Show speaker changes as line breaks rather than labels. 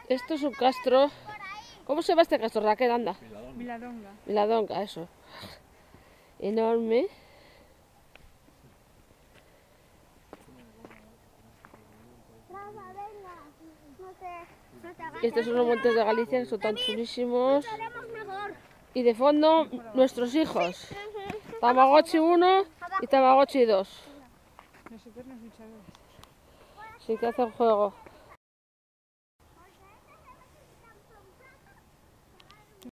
Esto es un castro. ¿Cómo se llama este castro, Raquel? Anda.
Viladonga.
Viladonga, eso. Enorme. Estos son los montes de Galicia que son tan chulísimos. Y de fondo, nuestros hijos. Tamagotchi 1 y Tamagotchi 2.
Nosotros nos luchamos.
Sí que hacen juego.